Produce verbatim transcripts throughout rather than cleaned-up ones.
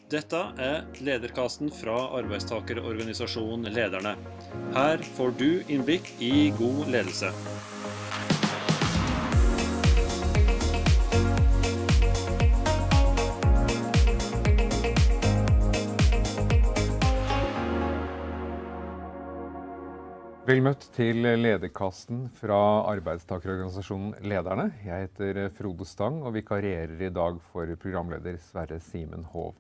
Dette er lederkasten fra arbeidstakerorganisasjonen Lederne. Her får du innblikk i god ledelse. Vel møtt til lederkasten fra arbeidstakerorganisasjonen Lederne. Jeg heter Frode Stang og vikarierer i dag for programleder Sverre Simen Hov.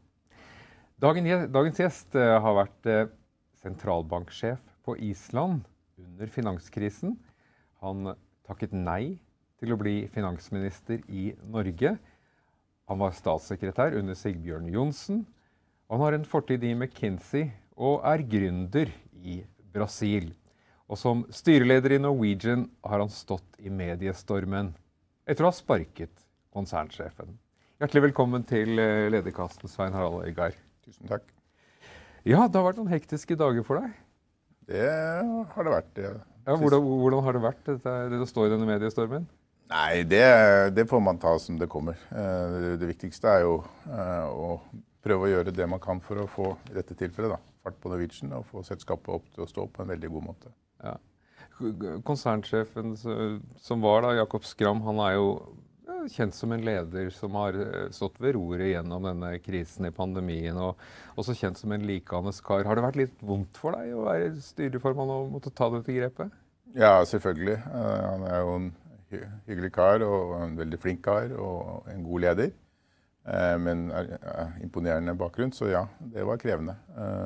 Dagens gjest har vært sentralbanksjef på Island under finanskrisen. Han takket nei til å bli finansminister i Norge. Han var statssekretær under Sigbjørn Johnsen. Han har en fortid i McKinsey og er gründer i Brasil. Og som styreleder i Norwegian har han stått i mediestormen etter å ha sparket konsernsjefen. Hjertelig velkommen til lederkasten, Svein Harald Øygard. Tusen takk. Ja, det har vært noen hektiske dager for deg. Det har det vært. Ja. Ja, hvordan, hvordan har det vært, det, det å stå i denne mediestormen? Nei, det, det får man ta som det kommer. Det, det viktigste er jo å prøve å gjøre det man kan for å få i dette tilfellet da, fart på Norwegian og få selskapet opp til å stå på en veldig god måte. Ja. Konsernsjefen som var da, Jakob Skram, han er jo kjent som en leder som har stått ved roret gjennom denne krisen i pandemien, og også kjent som en likende kar. Har det vært litt vondt for deg å være styreformann og måtte ta dette grepet? Ja, selvfølgelig. Han er jo en hyggelig kar og en veldig flink kar og en god leder. Men er imponerende bakgrunn, så ja, det var krevende.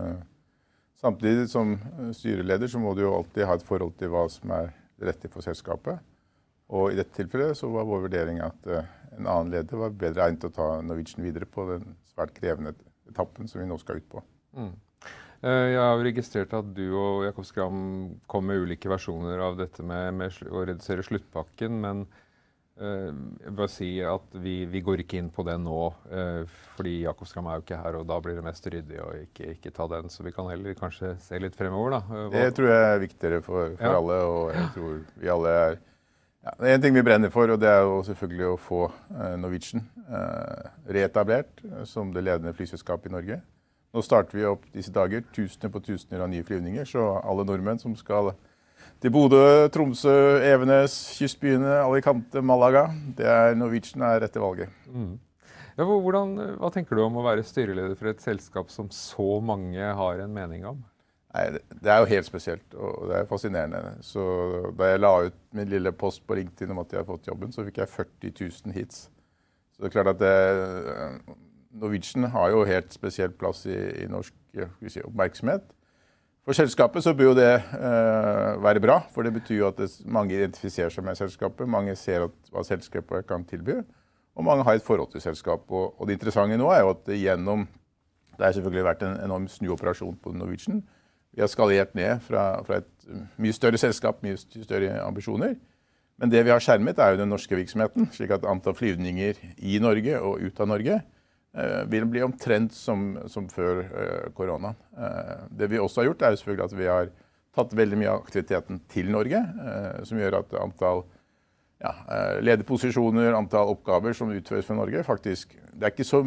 Samtidig som styreleder så må du jo alltid ha et forhold til hva som er rett for selskapet. Og i dette tilfellet så var vår vurdering at en annen leder var bedre egnet til å ta Norwegian videre på den svært krevende etappen som vi nå skal ut på. Mm. Jeg har registrert at du og Jakob Skram kom med ulike versjoner av dette med, med å redusere sluttpakken, men uh, jeg vil bare si at vi, vi går ikke inn på det nå, uh, fordi Jakob Skram er jo ikke her, og da blir det mest ryddig å ikke, ikke ta den, så vi kan heller kanskje se litt fremover da. Hva? Det tror jeg er viktigere for, for ja. alle, og jeg tror vi alle er... Ja, det er en ting vi brenner for, og det er jo selvfølgelig å få eh, Norwegian eh, reetablert som det ledende flyselskapet i Norge. Nå starter vi opp disse dager, tusener på tusener av nye flyvninger, så alle nordmenn som skal til Bodø, Tromsø, Evenes, kystbyene, Alicante, Malaga, det er Norwegian er rette valget. Mm. Ja, hvordan, hva tenker du om å være styreleder for et selskap som så mange har en mening om? Nei, det er jo helt spesielt, og det er fascinerende. Så da jeg la ut min lille post på LinkedIn om at jeg har fått jobben, så fikk jeg førti tusen hits. Så det er klart at det, Norwegian har jo helt spesiell plass i, i norsk si, oppmerksomhet. For selskapet så bør jo det eh, være bra, for det betyr jo at det, mange identifiserer seg med selskapet, mange ser at, hva selskapet kan tilby, og mange har et forhold til selskap. Og, og det interessante nå er jo at gjennom, det har selvfølgelig vært en enorm snuoperasjon på Norwegian. Vi har skalert ned fra, fra et mye større selskap, mye større ambisjoner. Men det vi har skjermet er jo den norske virksomheten, slik at antall flyvninger i Norge og ut av Norge eh, vil bli omtrent som, som før eh, korona. Eh, det vi også har gjort er jo selvfølgelig at vi har tatt veldig mye av aktiviteten til Norge, eh, som gjør at antall ja, lederposisjoner, antall oppgaver som utføres fra Norge, faktisk, det er ikke så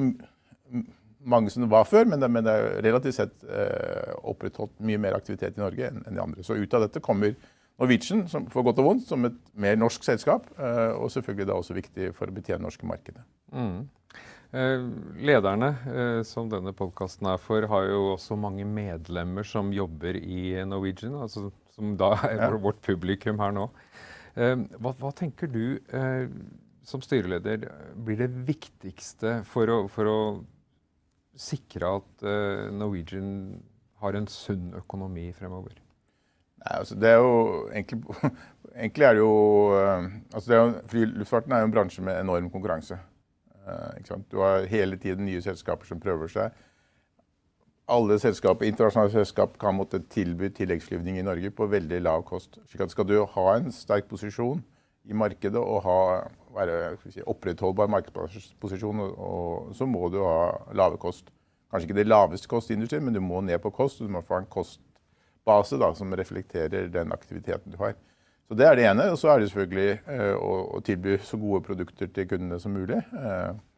mange som det var før, men det, men det er relativt sett eh, opprettholdt mye mer aktivitet i Norge enn, enn de andre. Så ut av dette kommer Norwegian, som, for godt og vondt, som et mer norsk selskap, eh, og selvfølgelig da også viktig for å betjene norske markedet. Mm. Eh, lederne, eh, som denne podcasten er for, har jo også mange medlemmer som jobber i Norwegian, altså, som da er ja. vårt publikum her nå. Eh, hva, hva tenker du eh, som styreleder blir det viktigste for å, for å sikre at uh, Norwegian har en sunn økonomi fremover? Nei, altså det er jo egentlig, egentlig er det jo, uh, altså det er jo, flyluftfarten er jo en bransje med enorm konkurranse. Uh, ikke sant? Du har hele tiden nye selskaper som prøver seg. Alle selskaper, internasjonale selskap kan måtte tilby tilleggsflyvning i Norge på veldig lav kost. Slik at skal du ha en sterk posisjon i markedet og ha, være si, opprettholdbar markedsposisjon, og, og, så må du ha lave kost. Kanskje ikke det laveste kost i industrien, men du må ned på kost, og du må få en kostbase da, som reflekterer den aktiviteten du har. Så det er det ene, og så er det selvfølgelig eh, å, å tilby så gode produkter til kundene som mulig. Eh,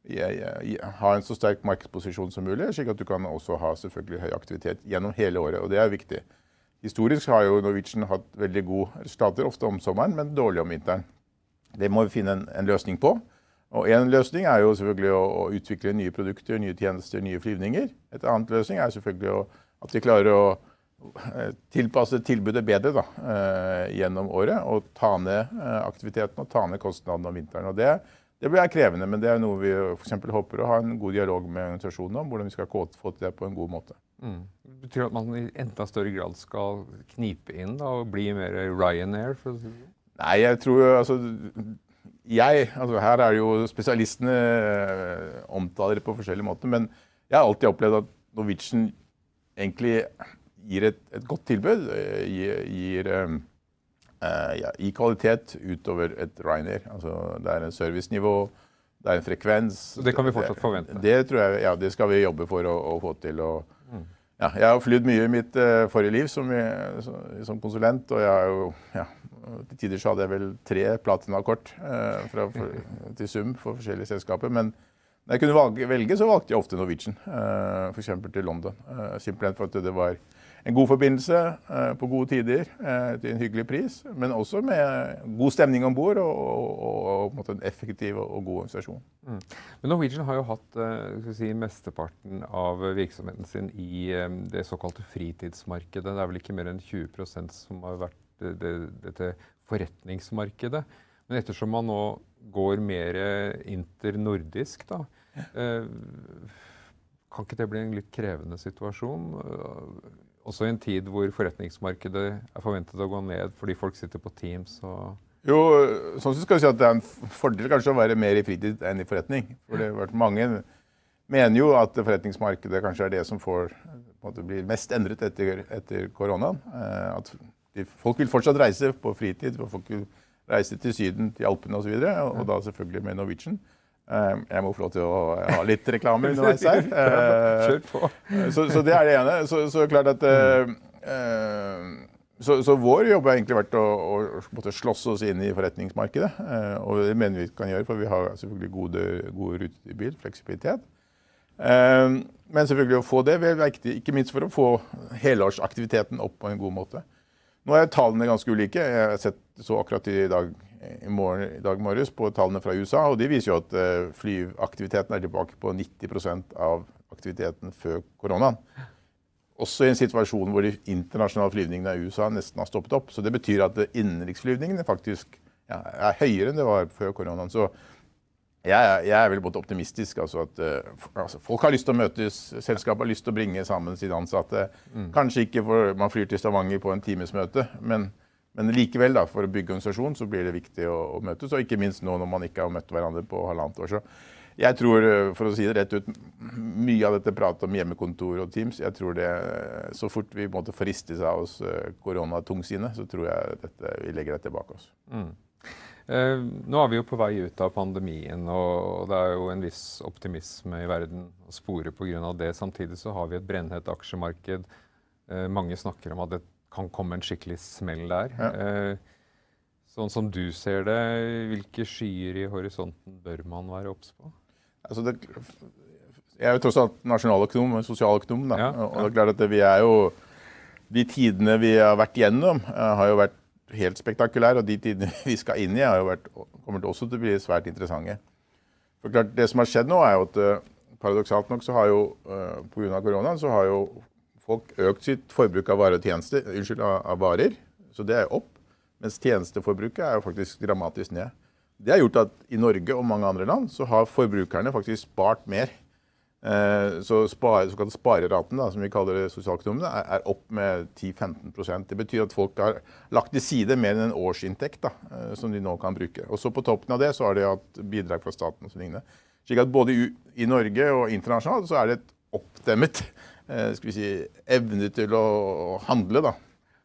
ha en så sterk markedsposisjon som mulig, slik at du kan også ha selvfølgelig høy aktivitet gjennom hele året, og det er viktig. Historisk har jo Norwegian hatt veldig gode resultater, ofte om sommeren, men dårlig om vinteren. Det må vi finne en, en løsning på. Og en løsning er jo selvfølgelig å, å utvikle nye produkter, nye tjenester, nye flyvninger. Et annet løsning er selvfølgelig å, at vi klarer å tilpasse tilbudet bedre da, eh, gjennom året, og ta ned eh, aktiviteten og ta ned kostnadene om vinteren. Og det, det blir krevende, men det er noe vi for eksempel håper å ha en god dialog med organisasjonen om, hvordan vi skal få til det på en god måte. Mm. Det betyr at man i enda større grad skal knipe inn da, og bli mer Ryanair? For å si det? Nei, jeg tror altså, jeg, altså her er jo spesialistene omtaler det på forskjellige måter, men jeg har alltid opplevd at Norwegian egentlig gir et, et godt tilbud, gir, gir um, uh, ja, i kvalitet utover et Ryanair. Altså, det er en servicenivå, det er en frekvens. Det kan vi fortsatt forvente? Det, det tror jeg, ja, det skal vi jobbe for å, å få til. Og, mm. ja, jeg har flydd mye i mitt uh, forrige liv som, som, som konsulent, og jeg har jo, ja, til tider så hadde jeg vel tre platinakort uh, fra, for, til sum for forskjellige selskaper, men når jeg kunne valge, velge, så valgte jeg ofte Norwegian, uh, for eksempel til London. Uh, simpelthen for at det var en god forbindelse uh, på gode tider, uh, til en hyggelig pris, men også med god stemning ombord og, og, og, og en effektiv og, og god organisasjon. Mm. Men Norwegian har jo hatt uh, skal vi si, mesteparten av virksomheten sin i um, det såkalte fritidsmarkedet. Det er vel ikke mer enn tjue prosent som har vært det, det, dette forretningsmarkedet. Men ettersom man nå går mer internordisk, da, uh, kan ikke det bli en litt krevende situasjon? Uh, Også i en tid hvor forretningsmarkedet er forventet å gå ned fordi folk sitter på Teams og... Jo, sånn skal vi si at det er en fordel kanskje å være mer i fritid enn i forretning. For det har vært mange mener jo at forretningsmarkedet kanskje er det som får, på en måte, blir mest endret etter, etter koronaen. At de, folk vil fortsatt reise på fritid, folk vil reise til Syden, til Alpene og så videre, og, og da selvfølgelig med Norwegian. Jeg må få lov til å ha litt reklame underveis her. Kjør på. Så, så det er det ene. Så, så klart at uh, så, så vår jobb har egentlig vært å, å, å slåss oss inn i forretningsmarkedet, uh, og det mener vi kan gjøre, for vi har selvfølgelig gode, gode rutetilbud, fleksibilitet. Uh, men selvfølgelig å få det er viktig, ikke minst for å få helårsaktiviteten opp på en god måte. Nå er tallene ganske ulike. Jeg har sett så akkurat i dag i, morgen, i dag morges på tallene fra U S A, og de viser jo at uh, flyaktiviteten er tilbake på nitti prosent av aktiviteten før koronaen. Også i en situasjon hvor de internasjonale flyvningene i U S A nesten har stoppet opp. Så det betyr at innenriksflyvningene faktisk ja, er høyere enn det var før koronaen. Så jeg, jeg er vel både optimistisk, altså at uh, altså folk har lyst til å møtes, selskapet har lyst til å bringe sammen sine ansatte. Mm. Kanskje ikke for man flyr til Stavanger på en timesmøte, men Men likevel, da, for å bygge organisasjon, så blir det viktig å, å møtes, og ikke minst nå når man ikke har møtt hverandre på halvannet år. Så jeg tror, for å si det rett ut, mye av dette pratet om hjemmekontor og Teams, jeg tror det, så fort vi måtte forriste seg av oss koronatungsinnet, så tror jeg dette, vi legger dette bak oss. Mm. Eh, nå er vi jo på vei ut av pandemien, og det er jo en viss optimisme i verden å spore på grunn av det. Samtidig så har vi et brennhett aksjemarked. Eh, mange snakker om at det kan komme en skikkelig smell der. Ja. Eh, sånn som du ser det, hvilke skyer i horisonten bør man være obs på? Altså det, jeg er jo tross alt nasjonaløkonom, sosialøkonom, da. Ja, ja. Og det er klart at vi er jo, de tidene vi har vært gjennom, har jo vært helt spektakulære, og de tidene vi skal inn i har jo vært, kommer til også til å bli svært interessante. For klart, det som har skjedd nå er jo at, paradoksalt nok, så har jo, på grunn av koronaen, så har jo folk økt sitt forbruk av varer og tjenester, unnskyld, av varer, så det er opp, mens tjenesteforbruket er jo faktisk dramatisk ned. Det har gjort at i Norge og mange andre land så har forbrukerne faktisk spart mer. Eh, så spare, så kan spareraten, da, som vi kaller det sosialøkonomene, er, er opp med ti til femten prosent. Det betyr at folk har lagt til side mer enn en årsinntekt da, eh, som de nå kan bruke. Og så på toppen av det så har de hatt bidrag fra staten og så lignende. Slik at både i, i Norge og internasjonalt så er det et oppdemmet skal vi si, evne til å handle, da,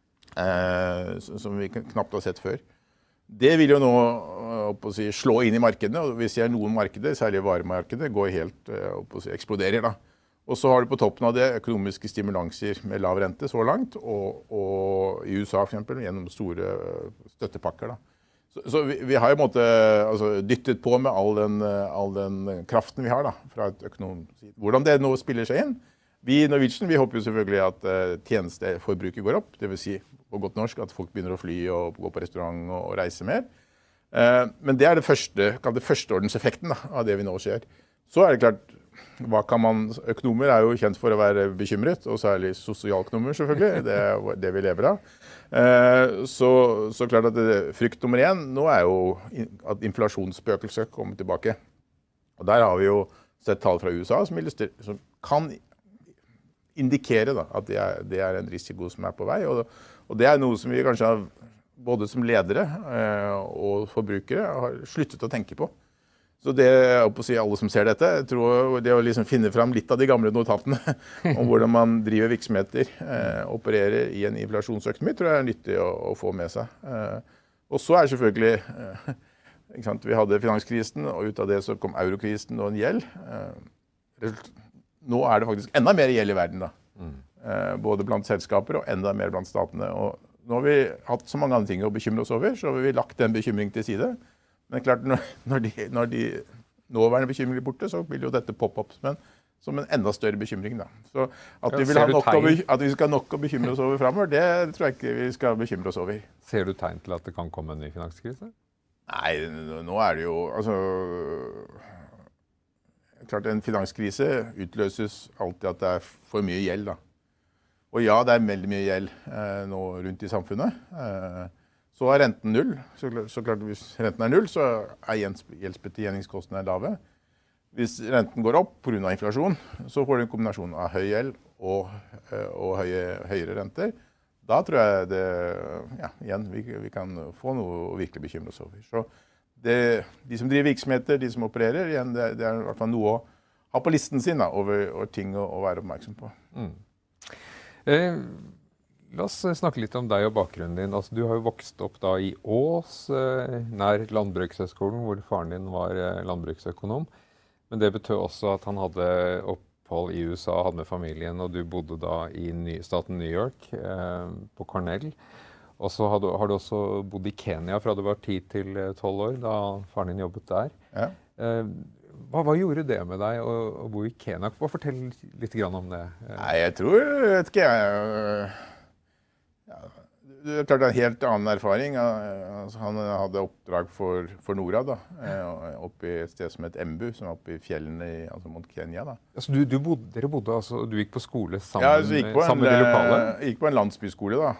eh, som vi knapt har sett før. Det vil jo nå å si, slå inn i markedene, og vi ser noen markeder, særlig varemarkedet, går helt, å si, eksploderer. Da. Og så har du på toppen av det økonomiske stimulanser med lav rente så langt, og, og i U S A for eksempel, gjennom store støttepakker. Da. Så, så vi, vi har jo måte, altså, dyttet på med all den, all den kraften vi har da, fra et økonomside. Hvordan det nå spiller seg inn? Vi i Norwegian vi håper jo selvfølgelig at uh, tjenesteforbruket går opp. Det vil si på godt norsk at folk begynner å fly og gå på restaurant og, og reise mer. Uh, men det er det første, det førsteordenseffekten da, av det vi nå ser. Så er det klart, hva kan man, økonomer er jo kjent for å være bekymret, og særlig sosialøkonomer selvfølgelig, det er det vi lever av. Så, så klart at det, frykt nummer én nå er jo at inflasjonsspøkelset kommer tilbake. Og der har vi jo sett tall fra U S A som, som kan indikere da, at det er, det er en risiko som er på vei, og, og det er noe som vi kanskje har, både som ledere og forbrukere har sluttet å tenke på. Så det er å si alle som ser dette, jeg tror det å liksom finne frem litt av de gamle notatene om hvordan man driver virksomheter, eh, opererer i en inflasjonsøkonomi, tror jeg er nyttig å, å få med seg. Eh, og så er det selvfølgelig, eh, ikke sant, vi hadde finanskrisen, og ut av det så kom eurokrisen og en gjeld. Eh, nå er det faktisk enda mer gjeld i verden da, eh, både blant selskaper og enda mer blant statene. Og nå har vi hatt så mange andre ting å bekymre oss over, så har vi lagt den bekymringen til side. Men klart, når, når, de, når de nåværende bekymringer blir borte, så vil jo dette poppe opp som en, som en enda større bekymring. Da. Så at vi, vil ha nok å, at vi skal nok å bekymre oss over fremover, det tror jeg ikke vi skal bekymre oss over. Ser du tegn til at det kan komme en ny finanskrise? Nei, nå er det jo, altså, klart en finanskrise utløses alltid at det er for mye gjeld da. Og ja, det er veldig mye gjeld eh, nå rundt i samfunnet. Eh, Så er renten null. Så klart, så klart hvis renten er null, så er gjeldsbetjeningskostnadene lave. Hvis renten går opp på grunn av inflasjon, så får du en kombinasjon av høy gjeld og, og høye, høyere renter. Da tror jeg det, ja, igjen, vi, vi kan få noe å virkelig bekymre oss over. Så det, de som driver virksomheter, de som opererer, igjen, det, det er i hvert fall noe å ha på listen sin da, over, over ting å, å være oppmerksom på. Mm. Eh. La oss snakke litt om deg og bakgrunnen din. Altså, du har jo vokst opp da i Ås, eh, nær Landbrukshøgskolen, hvor faren din var eh, landbruksøkonom. Men det betød også at han hadde opphold i U S A, hadde med familien, og du bodde da i ny, staten New York, eh, på Cornell. Og så har du, har du også bodd i Kenya fra du var ti til tolv år, da faren din jobbet der. Ja. Eh, hva, hva gjorde det med deg å, å bo i Kenya? Fortell litt grann om det. Nei, jeg tror, vet ikke jeg... Ja, det er klart en helt annen erfaring. Han hadde oppdrag for, for Norad, da, oppe i et sted som het Embu, som er oppe i fjellene i altså mot Kenya. Da. Altså, du, du bodde, dere bodde, altså, du gikk på skole sammen, ja, altså, gikk på en, sammen med de lokale? Jeg gikk på en landsbyskole, da.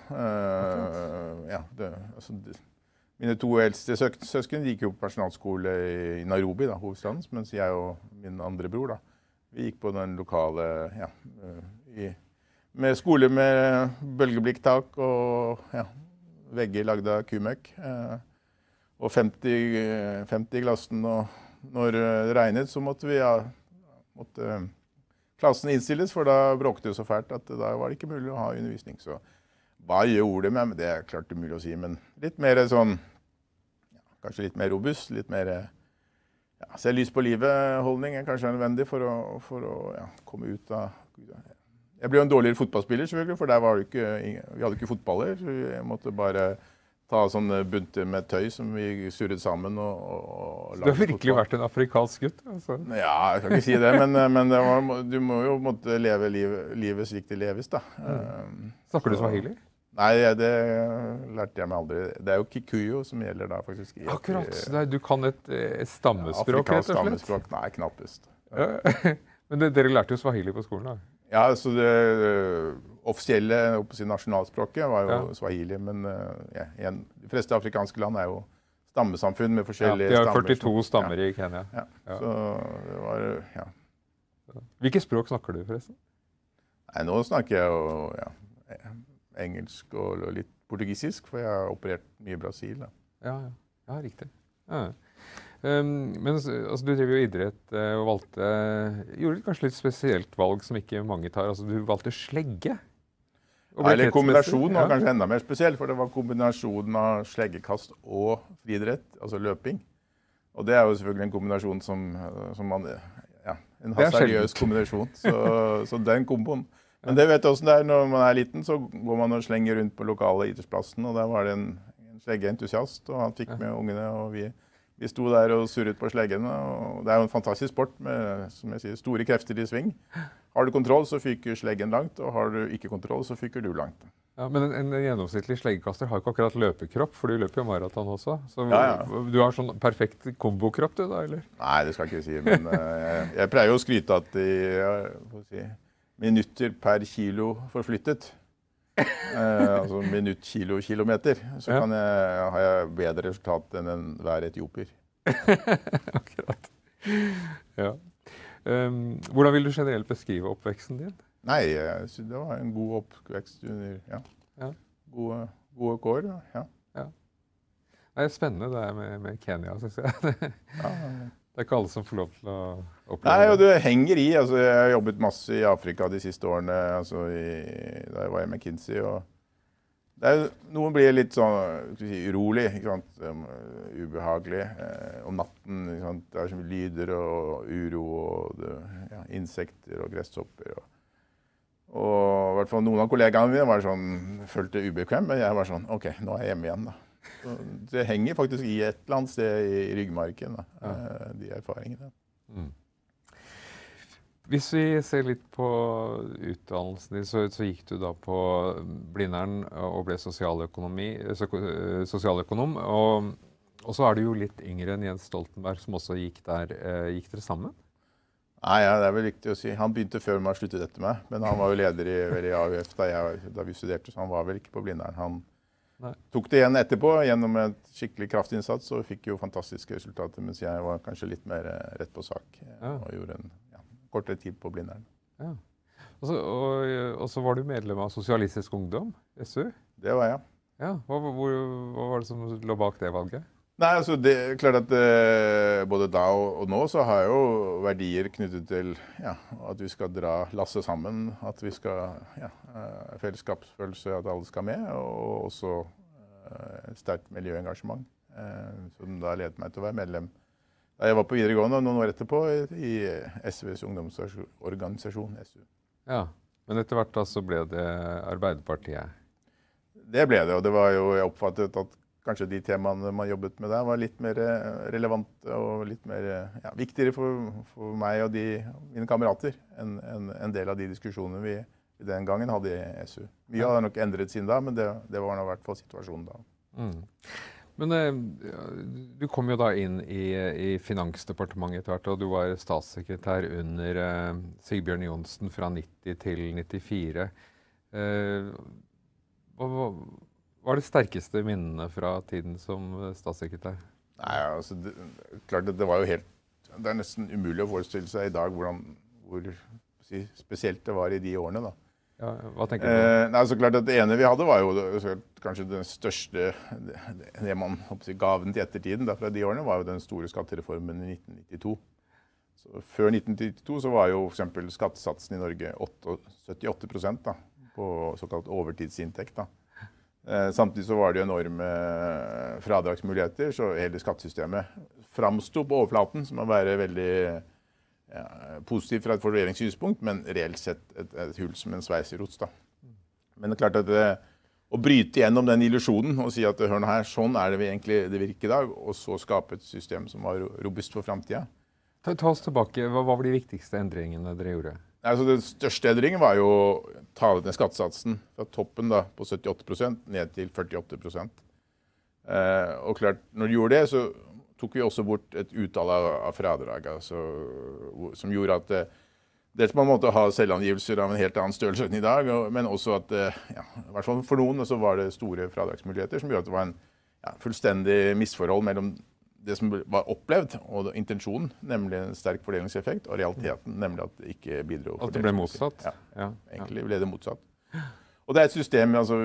Uh, ja, det, altså, det, mine to eldste søsken gikk jo på personalskole i Nairobi, da, hovedstaden, mens jeg og min andre bror, da, vi gikk på den lokale, ja, i med skole med bølgeblikktak og ja, vegger lagd av kumøkk. Eh, og femti, femti i klassen, og når det regnet så måtte vi, ja, måtte klassen innstilles, for da bråkte det så fælt at da var det ikke mulig å ha undervisning. Så hva gjorde det med? Det er klart umulig å si, men litt mer sånn, ja, kanskje litt mer robust, litt mer ja, se lys på livet-holdning er kanskje nødvendig for å, for å ja, komme ut av... Jeg ble jo en dårligere fotballspiller, selvfølgelig, for der var det ikke, vi hadde ikke fotballer. Så jeg måtte bare ta sånne bunter med tøy som vi surret sammen og, og lage. Du har virkelig fotball. Vært en afrikansk gutt? Altså. Ja, jeg kan ikke si det, men, men det var, du må jo måtte leve livet, livet slik det leves, da. Mm. Snakker du swahili? Nei, det lærte jeg meg aldri. Det er jo kikuyo som gjelder da, faktisk. Akkurat, du kan et, et stammespråk, ja, rett og slett? Stammespråk, nei, knappest. Ja. Men det, dere lærte jo swahili på skolen, da? Ja, så det offisielle nasjonalspråket var jo ja. Swahili, men ja, igjen, de fleste afrikanske land er jo stammesamfunn med forskjellige stammer. Ja, de har førtito stammer ja. I Kenya. Ja. Ja. Så det var, ja. Hvilke språk snakker du forresten? Nei, nå snakker jeg jo ja, engelsk og litt portugisisk, for jeg har operert mye i Brasil. Da. Ja, ja. Ja, riktig. Ja. Um, men altså, du driver jo idrett uh, og valgte, gjorde kanskje litt spesielt valg som ikke mange tar. Altså, du valgte slegge. Ja, eller kombinasjonen var ja. Kanskje enda mer spesiell, for det var kombinasjonen av sleggekast og friidrett, altså løping. Og det er jo selvfølgelig en kombinasjon som, som man, ja, en seriøs kombinasjon, så, så den komboen. Men det vet du hvordan det er når man er liten, så går man og slenger rundt på lokale idrettsplassen, og der var det en, en sleggeentusiast, og han fikk med ungene, og vi, vi sto der og surret på sleggene. Og det er jo en fantastisk sport med, som jeg sier, store krefter i sving. Har du kontroll, så fyker sleggen langt, og har du ikke kontroll, så fyker du langt. Ja, men en, en gjennomsnittlig sleggekaster har ikke akkurat løpekropp, for du løper jo maraton også. Så ja, ja. Du har sånn perfekt kombokropp, du da, eller? Nei, det skal jeg ikke si, men uh, jeg, jeg pleier jo å skryte at i uh, si, minutter per kilo forflyttet, uh, altså minutt, kilo, kilometer, så ja. kan jeg, har jeg bedre resultat enn enhver etiopier. Akkurat. Ja. Um, hvordan vil du generelt beskrive oppveksten din? Nei, jeg synes det var en god oppvekst under, ja. Ja. Gode, gode kår, ja. Ja. Det er spennende det med, med Kenya, synes jeg. Ja. Det er ikke alle som får lov til å oppleve Nei, og det henger i. Altså, jeg har jobbet masse i Afrika de siste årene, altså i, da jeg var i McKinsey. Og det er, noen blir litt sånn, skal vi si, urolig, ikke sant? Um, ubehagelig. Eh, om natten, ikke sant? Det er så mye lyder og uro og det, ja, insekter og gresshopper. Og, og i hvert fall noen av kollegaene mine var sånn, følte ubekvem, men jeg var sånn, ok, nå er jeg hjemme igjen da. Så det henger faktisk i et eller annet sted i ryggmarken, da, ja. De erfaringene. Mm. Hvis vi ser litt på utdannelsen din, så, så gikk du da på Blindern og ble sosialøkonomi, sosialøkonom, og, og så er du jo litt yngre enn Jens Stoltenberg, som også gikk der. Gikk dere sammen? Nei, ja, det er vel riktig å si. Han begynte før man sluttet etter meg, men han var jo leder i, i A U F da, jeg, da vi studerte, så han var vel ikke på Blindern. Han Nei. tok det igjen etterpå, gjennom et skikkelig kraftinnsats, og fikk jo fantastiske resultater, mens jeg var kanskje litt mer rett på sak, ja. Og gjorde en ja, kortere tid på Blindern. Ja. Og, så, og, og så var du medlem av Sosialistisk Ungdom, S U? Det var jeg. Ja, hva, hvor, hva var det som lå bak det valget? Nei, altså det er klart at eh, både da og, og nå så har jeg jo verdier knyttet til ja, at vi skal dra lasset sammen, at vi skal ja, fellesskapsfølelse, at alle skal med, og også eh, et sterkt miljøengasjement, eh, som da ledet meg til å være medlem. Da jeg var på videregående, og noen år etterpå, i S Vs ungdomsorganisasjon, S U. Ja, men etter hvert da så ble det Arbeiderpartiet? Det ble det, og det var jo, jeg oppfattet at kanskje de temaene man jobbet med der var litt mer relevante og litt mer ja, viktigere for, for meg og de, mine kamerater enn en, en del av de diskusjonene vi den gangen hadde i S U. Mye ja. Har nok endret siden da, men det, det var i hvert fall situasjonen da. Mm. Men eh, du kom jo da inn i, i Finansdepartementet etter hvert, og du var statssekretær under eh, Sigbjørn Johnsen fra nitti til nittifire. Eh, hva, hva Hva er det sterkeste minnene fra tiden som statssekretær? Nei, altså, det, klart det var jo helt, det er nesten umulig å forestille seg i dag hvordan, hvor si, spesielt det var i de årene da. Ja, hva tenker du? Eh, nei, så klart at det ene vi hadde var jo det, kanskje den største, det, det man si, gaven til ettertiden da, fra de årene var jo den store skattereformen i nitten nittito. Så før nitten nittito så var jo for eksempel skattesatsen i Norge syttiåtte prosent da, på såkalt overtidsinntekt da. Eh, samtidig så var det jo enorme fradragsmuligheter, så hele skattesystemet framstod på overflaten som å være veldig ja, positivt fra et fordelingssynspunkt, men reelt sett et, et hull som en sveiserots da. Men det er klart at det, å bryte gjennom den illusjonen og si at hør nå her, sånn er det vi egentlig det virker i dag, og så skape et system som var robust for fremtiden. Ta, ta oss tilbake, hva var de viktigste endringene dere gjorde? Altså, den største endringen var jo å ta ned skattesatsen fra toppen da, på syttiåtte prosent ned til førtiåtte prosent. Eh, og klart, når du gjorde det, så tok vi også bort et uttale av, av fradrag, altså, som gjorde at eh, det på en måte ha selvangivelser av en helt annen størrelse enn i dag, og, men også at, eh, ja, i hvert fall for noen, så var det store fradragsmuligheter som gjorde at det var en ja, fullstendig misforhold mellom det som var opplevd, og intensjonen, nemlig en sterk fordelingseffekt, og realiteten, nemlig at det ikke bidro. At det ble motsatt? Ja, ja, egentlig ble det motsatt. Og det er et system, altså,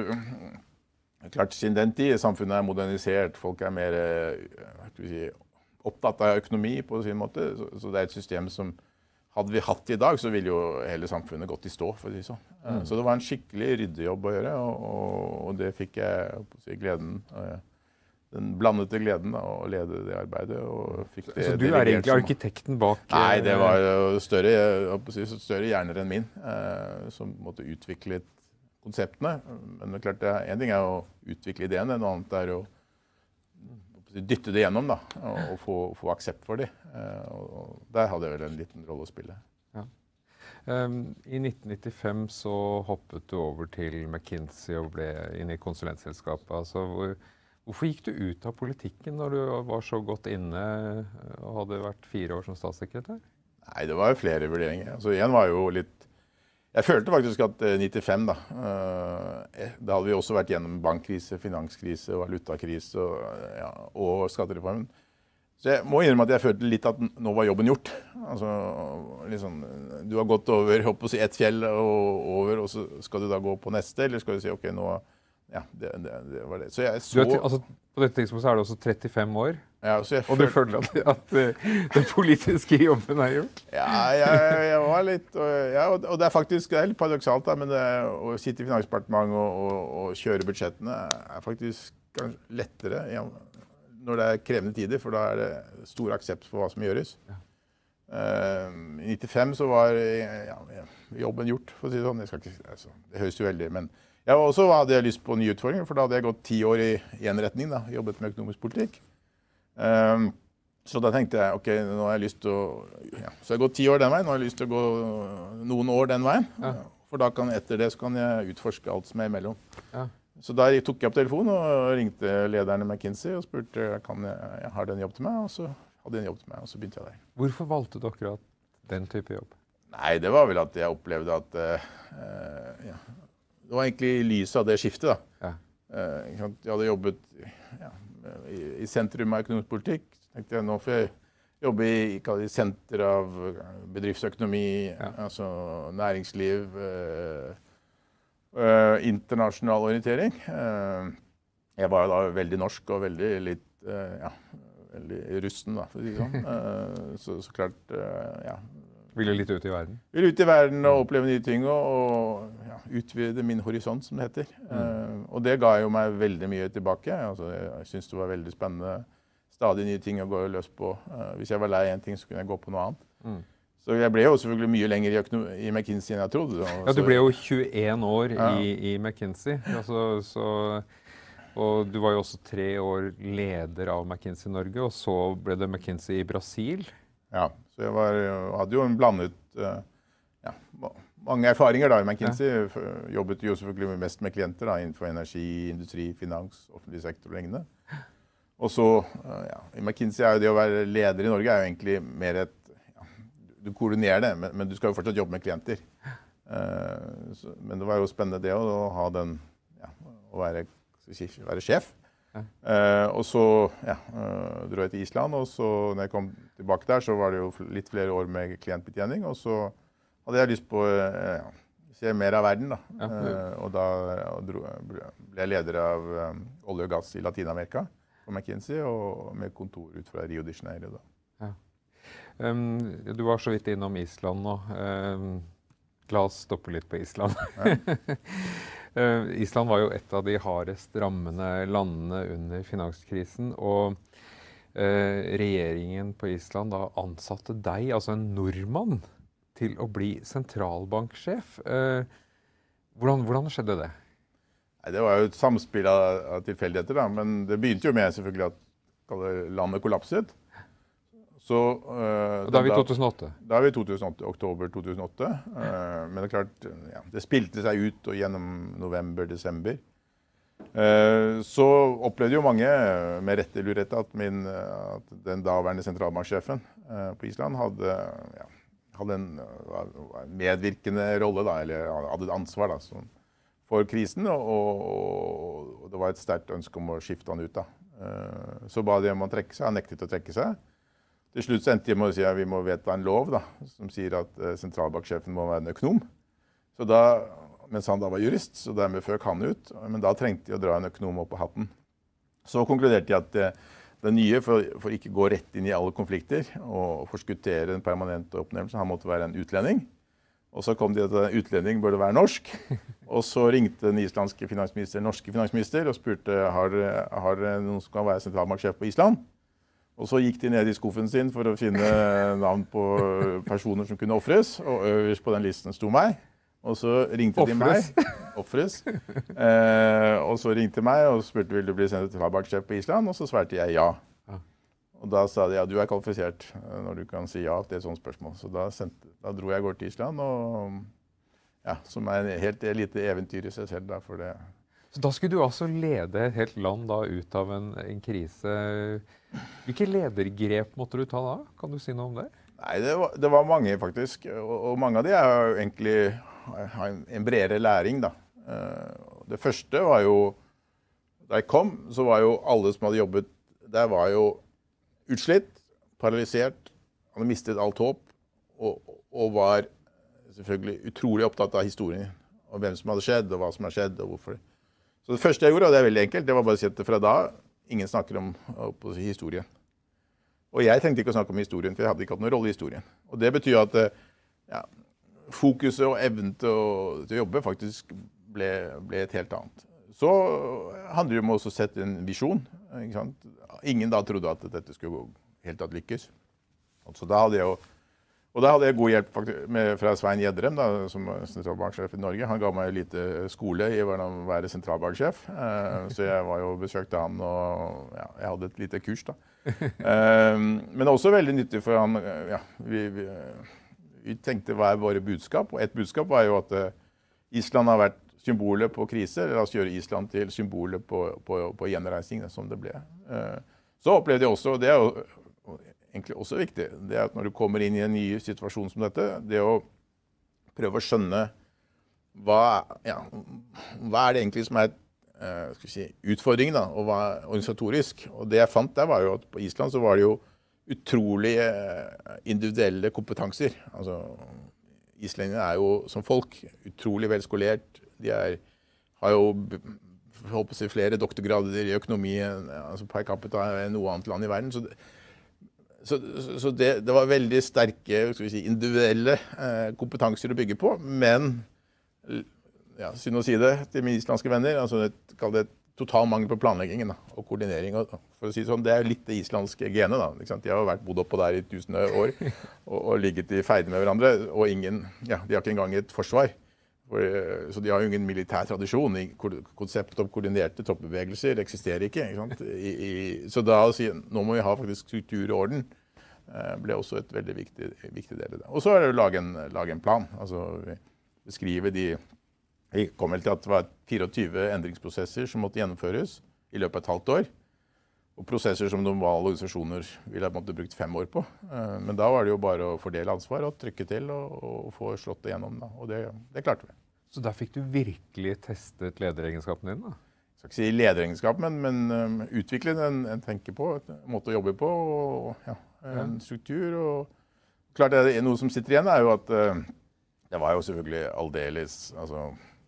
klart siden den tid, samfunnet er modernisert, folk er mer skal vi si, opptatt av økonomi på sin måte, så, så det er et system som, hadde vi hatt i dag, så ville jo hele samfunnet gått i stå, for å si så. Mm. Så det var en skikkelig ryddejobb å gjøre, og, og, og det fikk jeg på å si, gleden den blandete gleden da, å lede det arbeidet. Og fikk det så du er egentlig arkitekten bak? Nei, det var større, større hjerner enn min, eh, som måtte utvikle konseptene. Men det er klart, en ting er å utvikle ideen, en annet er å dytte det gjennom da, og, og få, få aksept for det. Og, og der hadde jeg vel en liten rolle å spille. Ja. Um, I nitten nittifem så hoppet du over til McKinsey og ble inn i konsulentselskapet. Altså, hvor, hvorfor gikk du ut av politikken når du var så godt inne og hadde vært fire år som statssekretær? Nei, det var jo flere vurderinger. Altså, en var jo litt... Jeg følte faktisk at nittifem da, uh, da hadde vi også vært gjennom bankkrise, finanskrise, valutakrise og, ja, og skattereformen. Så jeg må innrømme at jeg følte litt at nå var jobben gjort. Altså, liksom, du har gått over håper å si, ett fjell og over, og så skal du da gå på neste, eller skal du si, ok, nå... Ja, det, det, det var det. Så jeg så... Du er, altså, på dette tidspunktet er du også trettifem år, ja, så jeg og du føler at, at den politiske jobben er gjort? Ja, jeg, jeg var litt, og, ja, og det er faktisk det er litt paradoksalt, da, men det, å sitte i Finansdepartementet og, og, og kjøre budsjettene er faktisk kanskje lettere ja, når det er krevende tider, for da er det stor aksept for hva som gjøres. Ja. Uh, I nittifem så var ja, jobben gjort, for å si det sånn. Jeg skal ikke, altså, det høres jo veldig, men ja, og så hadde jeg lyst på nye utfordringer, for da hadde jeg gått ti år i en retning, da, jobbet med økonomisk politikk. Um, så da tenkte jeg, ok, nå har jeg lyst til å, ja, så jeg har gått ti år den veien, nå har jeg lyst til å gå noen år den veien, ja. For da kan, etter det så kan jeg utforske alt som er imellom. Ja. Så da tok jeg opp telefonen og ringte lederen i McKinsey og spurte, kan jeg, jeg har den jobb til meg, og så hadde jeg en jobb til meg, og så begynte jeg der. Hvorfor valgte du akkurat den type jobb? Nei, det var vel at jeg opplevde at, uh, ja, det var egentlig i lyset av det skiftet da. Ja. Uh, jeg hadde jobbet ja, i, i sentrum av økonomisk politikk. Tenkte jeg, nå får jeg jobbe i, i senter av bedriftsøkonomi, ja. Altså næringsliv, uh, uh, internasjonal orientering. Uh, jeg var da veldig norsk og veldig litt, uh, ja, veldig rusten da, for å si det sånn. Uh, så, så klart, uh, ja. Ville litt ut i verden? Ville ut i verden og oppleve nye ting og, og ja, utvide min horisont, som det heter. Mm. Uh, og det ga jo meg veldig mye tilbake. Altså, jeg synes det var veldig spennende. Stadig nye ting å gå løs på. Uh, hvis jeg var lei en ting, så kunne jeg gå på noe annet. Mm. Så jeg ble jo selvfølgelig mye lenger i, i McKinsey enn jeg trodde. Og, ja, du ble jo tjueen år ja. i, i McKinsey. Altså, så, og du var jo også tre år leder av McKinsey Norge, og så ble det McKinsey i Brasil. Ja, så jeg var, hadde jo en blandet, ja, mange erfaringer da i McKinsey. Ja. Jobbet jo selvfølgelig mest med klienter da, innenfor energi, industri, finans, offentlig sektor og lignende. Og så, ja, i McKinsey er jo det å være leder i Norge er jo egentlig mer et, ja, du koordinerer det, men, men du skal jo fortsatt jobbe med klienter. Uh, så, men det var jo spennende det å, å ha den, ja, å være, være sjef. Uh, og så ja, uh, dro jeg til Island, og så når jeg kom tilbake der, så var det jo litt flere år med klientbetjening, og så hadde jeg lyst på å uh, se mer av verden da. Ja, ja. Uh, og da og dro, ble jeg leder av um, olje og gass i Latinamerika på McKinsey, og med kontor ut fra Rio de Janeiro da. Ja. Um, du var så vidt innom Island nå. Um, la oss stoppe litt på Island. Ja. Uh, Island var jo et av de hardest rammende landene under finanskrisen, og uh, regjeringen på Island da ansatte deg, altså en nordmann, til å bli sentralbanksjef. Uh, hvordan, hvordan skjedde det? Nei, det var jo et samspill av, av tilfeldigheter, da, men det begynte jo med selvfølgelig at landet kollapset. Så, uh, da er vi i to tusen og åtte? Da, da er vi i to tusen og åtte, oktober to tusen og åtte. Uh, men det er klart, ja, det spilte seg ut og gjennom november, desember. Uh, så opplevde jo mange med rette eller urette at, min, at den daværende sentralbanksjefen uh, på Island hadde, ja, hadde en uh, medvirkende rolle, da, eller hadde et ansvar da, som, for krisen, og, og, og det var et sterkt ønske om å skifte han ut. Da. Uh, så ba de om å trekke seg, han nektet å trekke seg. Til slutt endte jeg med å si at vi må vedta en lov da, som sier at uh, sentralbanksjefen må være en økonom. Så da, mens han da var jurist, så dermed føk han ut. Men da trengte de å dra en økonom opp på hatten. Så konkluderte jeg at uh, det nye, for, for ikke gå rett inn i alle konflikter og forskuttere en permanent oppnevnelse, han måtte være en utlending. Og så kom de at en utlending burde være norsk. Og så ringte den islandske finansminister, norske finansminister, og spurte har, har noen som kan være sentralbanksjef på Island. Og så gikk de ned i skuffen sin for å finne navn på personer som kunne offres, og øverst på den listen sto meg. Og så ringte de meg. Offres. Eh, og så ringte de meg og spurte vil du bli sentralbanksjef på Island, og så svarte jeg ja. ja. Og da sa de ja, du er kvalifisert når du kan si ja til et sånt spørsmål. Så da, sendte, da dro jeg av gårde til Island, og, ja, som er en helt lite eventyr i seg selv. Da, for det. Så da skulle du altså lede et helt land da, ut av en, en krise. Hvilke ledergrep måtte du ta da? Kan du si noe om det? Nei, det var, det var mange faktisk, og, og mange av de er jo egentlig har en bredere læring da. Det første var jo, da jeg kom, så var jo alle som hadde jobbet, der var jo utslitt, paralysert, hadde mistet alt håp, og, og var selvfølgelig utrolig opptatt av historien, og hvem som hadde skjedd, og hva som hadde skjedd, og hvorfor. Så det første jeg gjorde, og det er veldig enkelt, det var bare å si at fra da, ingen snakker om, om historien. Og jeg tenkte ikke å snakke om historien, for jeg hadde ikke hatt noen rolle i historien. Og det betyr at, ja, fokuset og evnen til å, til å jobbe faktisk ble, ble et helt annet. Så handler det om å også sette en visjon. Ikke sant? Ingen da trodde at dette skulle gå helt tatt lykkes. Så da hadde jeg jo, og da hadde jeg god hjelp faktisk, med, fra Svein Gjedrem, da, som er sentralbanksjef i Norge. Han ga meg en lite skole i hvordan å være sentralbanksjef. Eh, så jeg var jo besøkte han, og ja, jeg hadde et lite kurs da. Eh, men også veldig nyttig for han, ja, vi... vi Vi tenkte hva er våre budskap, og et budskap var jo at uh, Island har vært symbolet på kriser. La oss gjøre Island til symbolet på, på, på gjenreisning, som det ble. Uh, så opplevde jeg også, og det er jo egentlig også viktig, det er at når du kommer inn i en ny situasjon som dette, det å prøve å skjønne hva, ja, hva er det egentlig som er uh, skal vi si, utfordringen da, og hva er organisatorisk. Og det jeg fant der var jo at på Island så var det jo utrolig individuelle kompetanser. Altså, islendingene er jo som folk utrolig velskolert. De er, har jo håper jeg, flere doktorgrader i økonomi altså per capita enn noe annet land i verden. Så, så, så det, det var veldig sterke skal vi si, individuelle eh, kompetanser å bygge på, men ja, synd å si det til mine islandske venner, altså et, kall det et total mangel på planleggingen da, og koordinering. Og, for å si sånn, det er litt det islandske genet. Da, ikke sant? De har jo vært bodd oppå der i tusen år og, og ligget i feide med hverandre, og ingen, ja, de har ikke engang et forsvar. For, så de har jo ingen militær tradisjon. Konseptet om koordinerte troppbevegelser eksisterer ikke. Ikke sant? I, i, så da å si, nå må vi ha faktisk struktur og orden, eh, ble også et veldig viktig, viktig del av det. Og så er det å lage en, lage en plan. Altså beskrive de Vi kom vel til at det var tjuefire endringsprosesser som måtte gjennomføres i løpet av et halvt år. Og prosesser som normale organisasjoner ville ha måttet brukt fem år på. Men da var det jo bare å fordele ansvar og trykke til og, og få slått det gjennom. Da. Og det, det klarte vi. Så der fikk du virkelig testet lederegenskapen din da? Jeg skal ikke si lederegenskap, men, men um, utvikle en, en tenke på, en måte å jobbe på, og ja, en struktur. Og klart det er noe som sitter igjen er jo at uh, det var jo selvfølgelig aldeles, altså,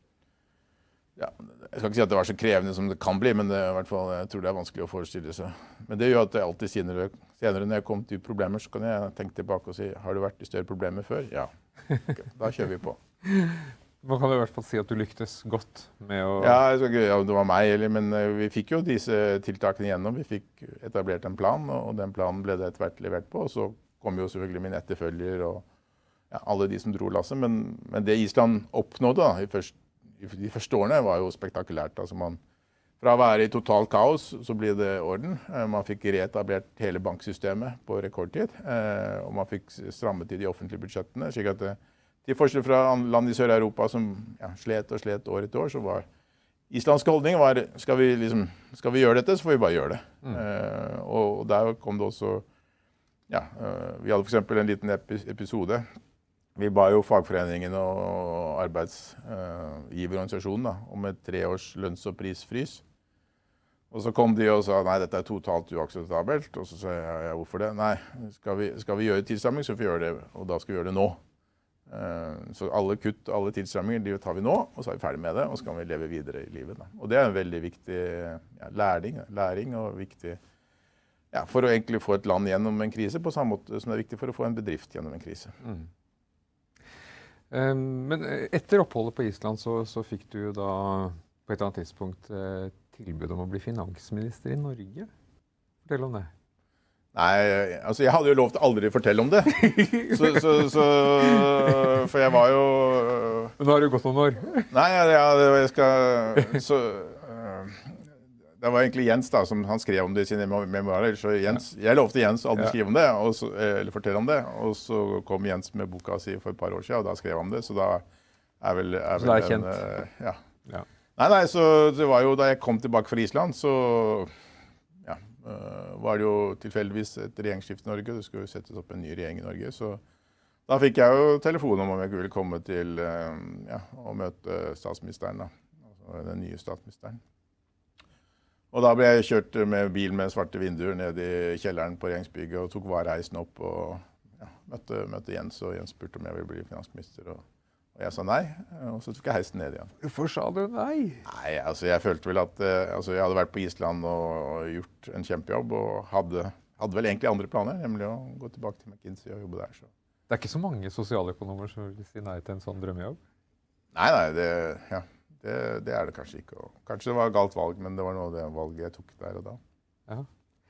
ja, jeg skal ikke si at det var så krevende som det kan bli, men det, i hvert fall, jeg tror det er vanskelig å forestille seg. Men det gjør at jeg alltid senere, senere når jeg kom til problemer, så kan jeg tenke tilbake og si, har du vært i større problemer før? Ja, okay, da kjører vi på. Man kan i hvert fall si at du lyktes godt med å... Ja, jeg skal ikke, ja det var meg, eller, men vi fikk jo disse tiltakene gjennom. Vi fikk etablert en plan, og den planen ble det etter hvert levert på. Og så kom jo selvfølgelig min etterfølger og ja, alle de som dro lasset. Men, men det Island oppnådde da, i første de første årene var jo spektakulært. Altså man, fra å være i total kaos, så ble det orden. Man fikk reetablert hele banksystemet på rekordtid, og man fikk strammet i de offentlige budsjettene. Slik at det, til forskjell fra land i Sør-Europa som ja, slet og slet år etter år, så var islandske holdning var, skal vi, liksom, skal vi gjøre dette, så får vi bare gjøre det. Mm. Uh, og der kom det også, ja, uh, vi hadde for eksempel en liten episode. Vi ba jo fagforeningen og arbeidsgiverorganisasjonen uh, om et treårs lønns- og prisfrys. Og så kom de og sa, nei, dette er totalt uakseptabelt. Og så sa jeg, ja, hvorfor det? Nei, skal vi, skal vi gjøre tilstramming, så får vi gjøre det, og da skal vi gjøre det nå. Uh, så alle kutt, alle tilstramminger, de tar vi nå, og så er vi ferdig med det, og så kan vi leve videre i livet. Da. Og det er en veldig viktig ja, læring, læring og viktig ja, for å egentlig få et land gjennom en krise, på samme måte som det er viktig for å få en bedrift gjennom en krise. Mm. Um, men etter oppholdet på Island så, så fikk du jo da på et eller annet tidspunkt eh, tilbud om å bli finansminister i Norge. Fortell om det. Nei, altså jeg hadde jo lov til aldri å fortelle om det. Så, så, så, for jeg var jo... Men nå har det jo gått noen år. Nei, ja, jeg skal... Så, det var egentlig Jens da, som han skrev om det i sine memoarer. Så Jens, jeg lovte Jens aldri skrive om det, og så, eller fortelle om det. Og så kom Jens med boka si for et par år siden, og da skrev han om det. Så da er vel... Er så vel det er kjent? En, ja. Ja. Nei, nei, så det var jo da jeg kom tilbake fra Island, så... Uh, var det jo tilfeldigvis et regjeringsskifte i Norge. Det skulle jo settes opp en ny regjering i Norge. Så da fikk jeg jo telefon om om jeg ville komme til uh, ja, og møte statsministeren, da. Altså den nye statsministeren. Og da ble jeg kjørt med bil med svarte vinduer ned i kjelleren på regjeringsbygget og tok vareheisen opp og ja, møtte, møtte Jens, og Jens spurte om jeg ville bli finansminister. Og Og jeg sa nei, og så tok jeg heisen ned igjen. Hvorfor sa du nei? Nei, altså jeg følte vel at altså jeg hadde vært på Island og, og gjort en kjempejobb, og hadde, hadde vel egentlig andre planer, nemlig å gå tilbake til McKinsey og jobbe der. Så. Det er ikke så mange sosialøkonomer som vil si nei til en sånn drømmejobb? Nei, nei, det, ja, det, det er det kanskje ikke. Og kanskje det var et galt valg, men det var noe av det valget jeg tok der og da. Ja.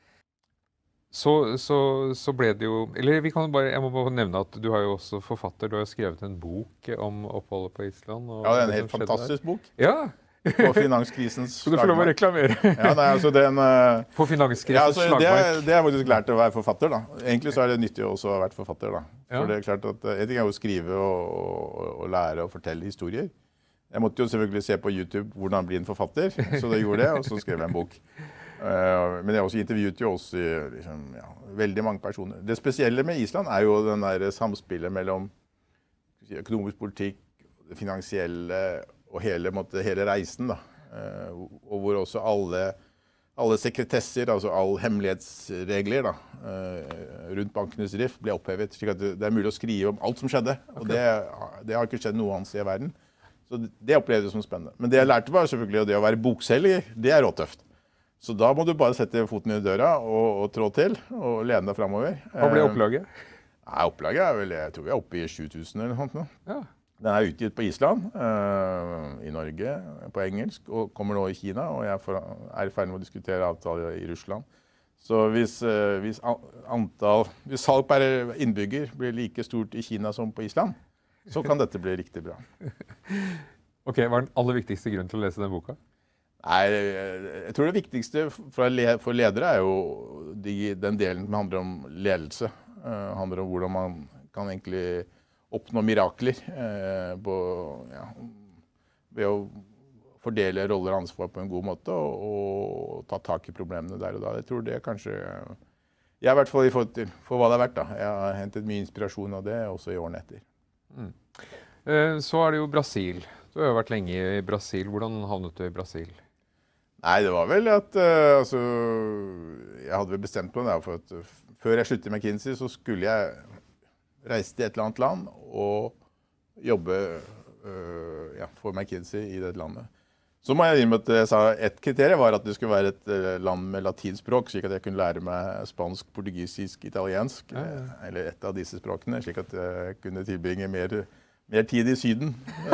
Så, så, så ble det jo, eller vi kan bare, jeg må bare nevne at du har jo også forfatter, du har jo skrevet en bok om oppholdet på Island. Og ja, det er en helt fantastisk bok. Ja. På finanskrisens slagmark. Så du får lov å reklamere. Ja, nei, altså den... På finanskrisens ja, altså, slagmark. Det, det er faktisk lært å være forfatter, da. Egentlig så er det nyttig også å ha vært forfatter, da. For ja. Det er klart at en ting er å skrive og, og, og lære og fortelle historier. Jeg måtte jo selvfølgelig se på YouTube hvordan bli en forfatter, så det gjorde jeg, og så skrev jeg en bok. Uh, men jeg også intervjuet jo også liksom, ja, veldig mange personer. Det spesielle med Island er jo den der samspillet mellom økonomisk politikk, det finansielle og hele, måtte, hele reisen. Da. Uh, og hvor også alle, alle sekretesser, altså alle hemmelighetsregler da, uh, rundt bankenes drift ble opphevet. Slik at det, det er mulig å skrive om alt som skjedde. Og det, det har ikke skjedd noe annet i verden. Så det, det opplevde jeg som spennende. Men det jeg lærte var selvfølgelig at det å være bokselger, det er råtøft. Så da må du bare sette foten i døra og, og trå til, og lene deg fremover. Hva ble opplaget? Nei, opplaget er vel, jeg tror vi er oppe i sju tusen eller noe sånt nå. Ja. Den er utgitt på Island, uh, i Norge, på engelsk, og kommer nå i Kina, og jeg får, er i ferd med å diskutere avtaler i Russland. Så hvis, uh, hvis, antall, hvis salg per innbygger blir like stort i Kina som på Island, så kan dette bli riktig bra. Ok, hva er den aller viktigste grunnen til å lese den boka? Nei, jeg tror det viktigste for ledere er jo de, den delen som handler om ledelse. Det uh, handler om hvordan man kan egentlig oppnå mirakler uh, på, ja, ved å fordele roller og ansvar på en god måte og, og ta tak i problemene der og da. Jeg tror det er kanskje... Jeg har i hvert fall i forhold til for hva det er verdt da. Jeg har hentet mye inspirasjon av det også i årene etter. Mm. Uh, så er det jo Brasil. Du har jo vært lenge i Brasil. Hvordan havnet du i Brasil? Nei, det var vel at uh, altså, jeg hadde vel bestemt meg da, for at uh, før jeg sluttet i McKinsey, så skulle jeg reise til et eller annet land og jobbe uh, ja, for McKinsey i det landet. Så må jeg gi meg at jeg sa et kriterium var at det skulle være et uh, land med latinspråk, slik at jeg kunne lære meg spansk, portugisisk, italiensk, ja, ja. Eller et av disse språkene, slik at jeg kunne tilbringe mer, mer tid i syden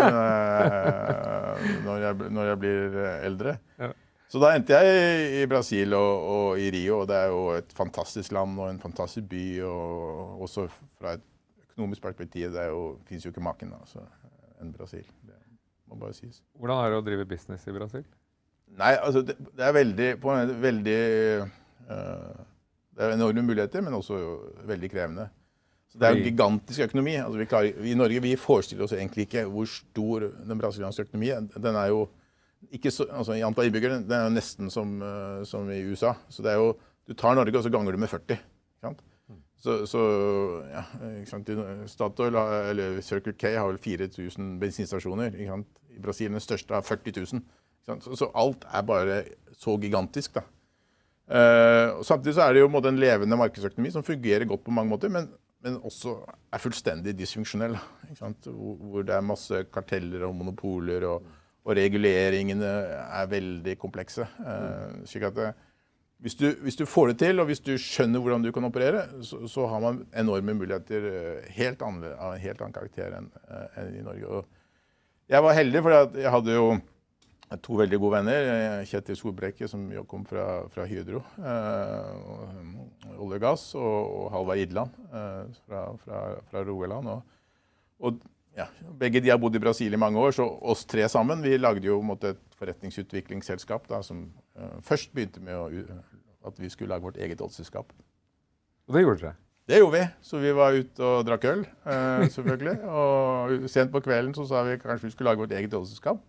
uh, når, jeg, når jeg blir eldre. Ja. Så da endte jeg i Brasil og, og i Rio, og det er jo et fantastisk land og en fantastisk by, og også fra et økonomisk perspektiv, det er jo, finnes jo ikke maken da, altså, enn Brasil, det må bare sies. Hvordan er det å drive business i Brasil? Nei, altså det, det er veldig, på en veldig, uh, det er enorme muligheter, men også veldig krevende. Så det er jo en gigantisk økonomi. Altså vi klarer, vi i Norge vi forestiller oss egentlig ikke hvor stor den brasilianske økonomien er. Den er jo ikke så, altså i antall innbyggere, det er jo nesten som, uh, som i U S A. Så det er jo, du tar Norge og så ganger du med førti. Ikke sant? Mm. Så, så ja, ikke sant? Statoil, eller Circle K har vel fire tusen bensinstasjoner. Ikke sant? I Brasil den største har førti tusen. Ikke sant? Så, så alt er bare så gigantisk da. Uh, og samtidig så er det jo en, en levende markedsøkonomi som fungerer godt på mange måter, men, men også er fullstendig dysfunksjonell. Ikke sant? Hvor, hvor det er masse karteller og monopoler og og reguleringene er veldig komplekse. Uh, slik at det, hvis, du, hvis du får det til, og hvis du skjønner hvordan du kan operere, så, så har man enorme muligheter helt andre, av en helt annen karakter enn, uh, enn i Norge. Og jeg var heldig, for jeg hadde jo to veldig gode venner, Kjetil Solbrekke, som jo kom fra, fra Hydro, eh, olje og gass, og, og Halvard Idland eh, fra, fra, fra Rogaland. Og, og ja, begge de har bodd i Brasil i mange år, så oss tre sammen, vi lagde jo måtte, et forretningsutviklingsselskap da, som eh, først begynte med å, at vi skulle lage vårt eget oljeselskap. Og det gjorde dere? Det gjorde vi, så vi var ute og drakk øl, eh, selvfølgelig. Og sent på kvelden så sa vi kanskje vi skulle lage vårt eget oljeselskap.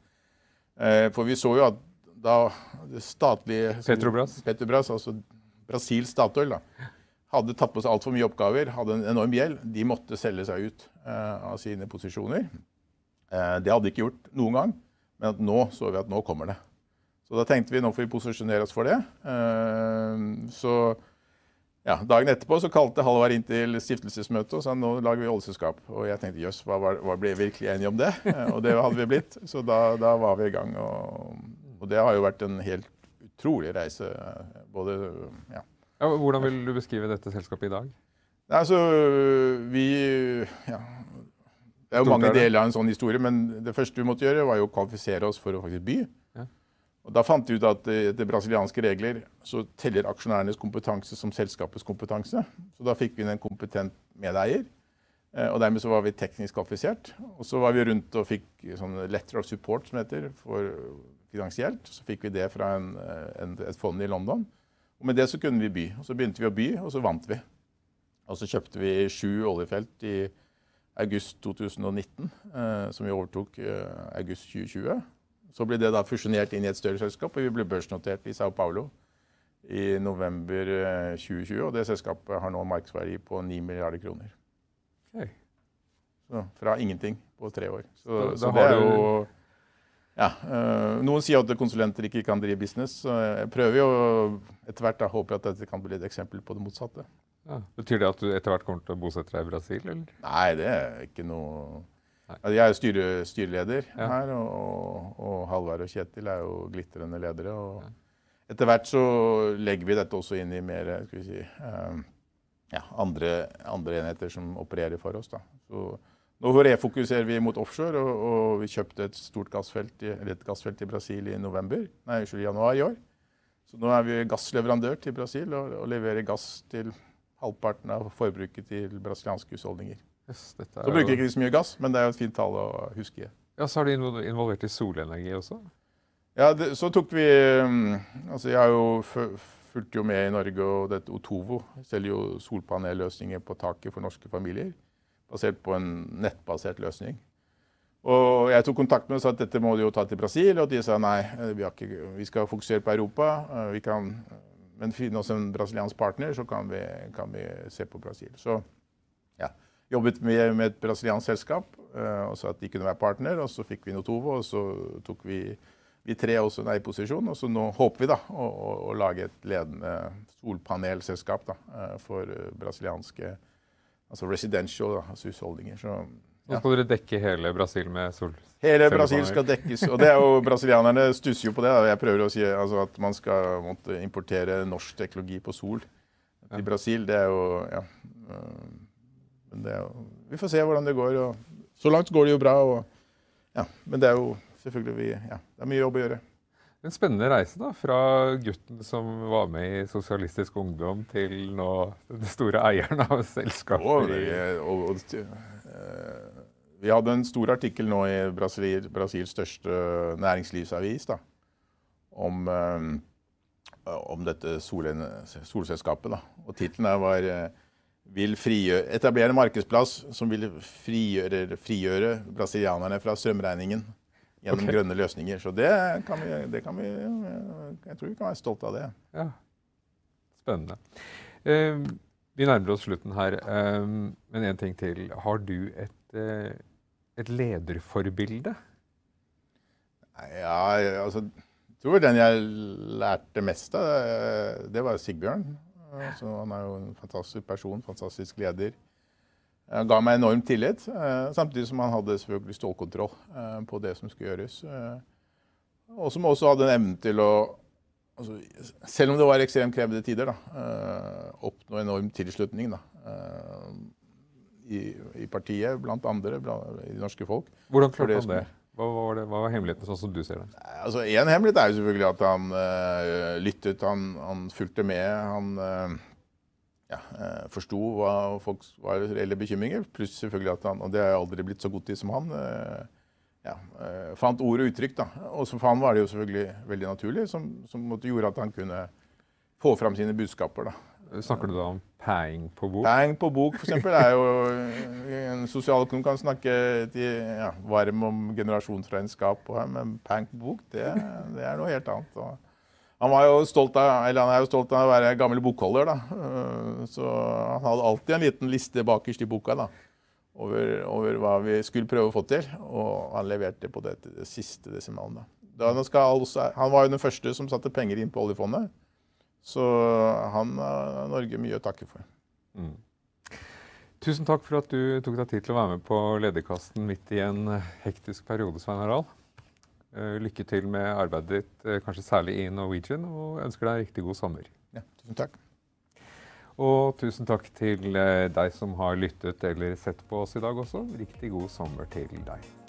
For vi så jo at da det statlige Petrobras, Petrobras altså Brasil Statoil, da, hadde tatt på seg alt for mye oppgaver, hadde en enorm gjeld, de måtte selge seg ut eh, av sine posisjoner. Eh, det hadde de ikke gjort noen gang, men at nå så vi at nå kommer det. Så da tenkte vi nå får vi posisjonere oss for det. Eh, så ja, dagen etterpå så kalte Halvard inn til stiftelsesmøte og sa nå lager vi oljeselskap. Og jeg tenkte, jøss, hva, hva ble virkelig enige om det? Og det hadde vi blitt, så da, da var vi i gang. Og, og det har jo vært en helt utrolig reise. Både, ja. Ja, hvordan vil du beskrive dette selskapet i dag? Altså, vi, ja, det er jo mange deler av en sånn historie, men det første vi måtte gjøre var jo å kvalifisere oss for å faktisk by. Og da fant vi ut at etter brasilianske regler så teller aksjonærenes kompetanse som selskapets kompetanse. Så da fikk vi en kompetent medeier, og dermed så var vi teknisk kvalifisert. Og så var vi rundt og fikk sånn letter of support, som heter, for finansielt. Så fikk vi det fra en, en, et fond i London. Og med det så kunne vi by. Og så begynte vi å by, og så vant vi. Og så kjøpte vi sju oljefelt i august to tusen og nitten, som vi overtok august tjue tjue. Så ble det da fusjonert inn i et større selskap, og vi ble børsnotert i Sao Paulo i november tjue tjue, og det selskapet har nå markedsverdi på ni milliarder kroner. Okay. Så fra ingenting på tre år. Så, da, så da det er du... jo... Ja, øh, noen sier at konsulenter ikke kan drive business, så jeg prøver jo etter hvert da håper at dette kan bli et eksempel på det motsatte. Ja. Betyr det at du etter hvert kommer til å bosette deg i Brasil, eller? Nei, det er ikke noe... Altså, jeg er styre, styreleder ja. her, og, og Halvard og Kjetil er jo glittrende ledere. Og etter hvert så legger vi dette også inn i mer, skal vi si, um, ja, andre, andre enheter som opererer for oss. Da. Så nå refokuserer vi mot offshore, og, og vi kjøpte et stort gassfelt, eller et gassfelt i Brasil i november, nei, i januar i år. Så nå er vi gassleverandør til Brasil, og, og leverer gass til halvparten av forbruket til brasilianske husholdninger. Yes, så bruker ikke så mye gass, men det er jo et fint tall å huske. Ja, så har de involvert i solenergi også? Ja, det, så tok vi, altså jeg har jo fulgt jo med i Norge, og dette Otovo selger jo solpanelløsninger på taket for norske familier, basert på en nettbasert løsning. Og jeg tok kontakt med og sa at dette må de jo ta til Brasil, og de sa nei, vi, har ikke, vi skal fokusere på Europa, vi kan, men finne oss en brasiliansk partner, så kan vi, kan vi se på Brasil. Så ja. Jobbet med, med et brasiliansk selskap, uh, og så at de kunne være partner, og så fikk vi Notovo, og så tok vi, vi tre også en posisjon, og så nå håper vi da å, å, å lage et ledende solpanelselskap da, uh, for uh, brasilianske, altså residential da, altså husholdninger. Så, ja. Nå skal dere dekke hele Brasil med sol? Hele Brasil skal dekkes, og det er jo, brasilianerne stusser jo på det. Da. Jeg prøver å si altså, at man skal måtte importere norsk teknologi på sol til Brasil, det er jo, ja... Uh, Men det er jo, vi får se hvordan det går, og så langt går det jo bra, og, ja, men det er jo selvfølgelig, vi, ja, det er mye jobb å gjøre. En spennende reise da, fra gutten som var med i Sosialistisk Ungdom til nå den store eieren av selskapet. Og, og, og, uh, vi hadde en stor artikkel nå i Brasil, Brasils største næringslivsavis da, om, uh, om dette sol, solselskapet. Da. Og titelen var uh, vil frigjøre, etablere en markedsplass som vil frigjøre, frigjøre brasilianerne fra strømregningen gjennom okay. grønne løsninger. Så det kan, vi, det kan vi, jeg tror vi kan være stolt av det. Ja, spennende. Eh, vi nærmer oss slutten her, eh, men en ting til. Har du et, eh, et lederforbilde? Ja, altså, jeg tror den jeg lærte mest av, det var Sigbjørn. Så han er jo en fantastisk person, fantastisk leder. Han ga meg enorm tillit, samtidig som han hadde selvfølgelig stålkontroll på det som skulle gjøres. Og som også hadde en evne til å, altså, selv om det var ekstremt krevende tider, da, oppnå enorm tilslutning da, i, i partiet, blant andre, blant, i det norske folk. Hvordan klarte han det? Hva var, det, hva var hemmeligheten sånn som du ser det? Altså, en hemmelighet er jo selvfølgelig at han uh, lyttet, han, han fulgte med, han uh, ja, uh, forsto hva folk var reelle bekymringer, pluss selvfølgelig at han, og det har jeg aldri blitt så god til som han, uh, ja, uh, fant ord og uttrykk da. Og så for han var det jo selvfølgelig veldig naturlig, som, som måtte gjøre at han kunne få fram sine budskaper da. Snakker du da om pæing på bok? Pæing på bok, for eksempel, er jo en sosialøkonom kan snakke til, ja, varm om generasjonsregnskap, men pæing på bok, det, det er noe helt annet. Og han var jo stolt av, eller han er jo stolt av å være gammel bokholder, da. Så han hadde alltid en liten liste bakerst i boka, da, over, over hva vi skulle prøve å få til, og han leverte på det, det siste desimalen. Da. Da skal også, han var jo den første som satte penger inn på oljefondet. Så han har Norge mye å takke for. Mm. Tusen takk for at du tok deg tid til å være med på Lederkasten midt i en hektisk periode, Svein Harald. Lykke til med arbeidet ditt, kanskje særlig i Norwegian, og ønsker deg en riktig god sommer. Ja, tusen takk. Og tusen takk til deg som har lyttet eller sett på oss i dag også. Riktig god sommer til deg.